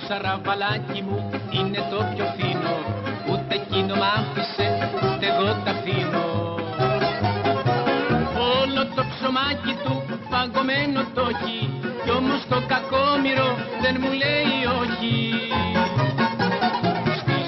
σαραβαλάκι μου είναι το πιο φίνο, ούτε εκείνο μ' άφησε, ούτε εγώ τ' αφήνω. Όλο το ψωμάκι του παγωμένο το έχει, κι όμως το κακόμοιρο δεν μου λέει όχι. Στις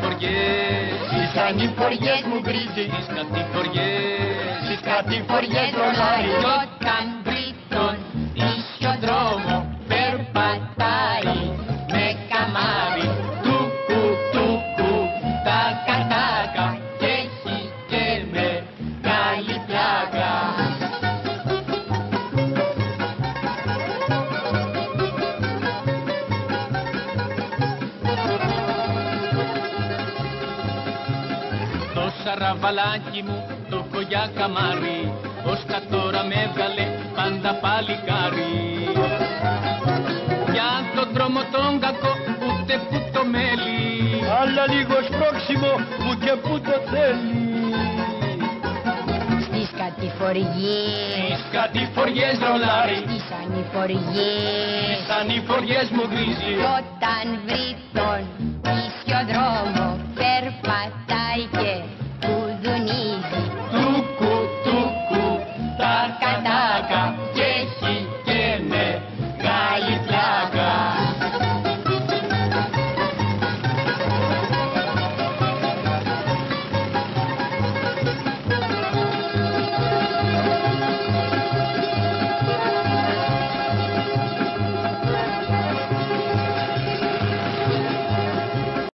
ανηφοριές μου γκρίζει, στις κατηφοριές ρολάρι, κι όταν βρει τον ίσιο δρόμο περπατάει με καμάρι, τούκου τούκου τάκα τάκα, και έχει και μεγάλη πλάκα. Το σαραβαλάκι μου το έχω για καμάρι, ως κατόρα με έβγαλε πάντα παλικάρι. Για τον δρόμο τον κακό ούτε που το μέλι, αλλά λίγο σπρώξιμο που και που το θέλει. Στις κατηφοριές ρολάρι, στις ανηφοριές μου γκρίζει, όταν βρει τον ίσιο δρόμο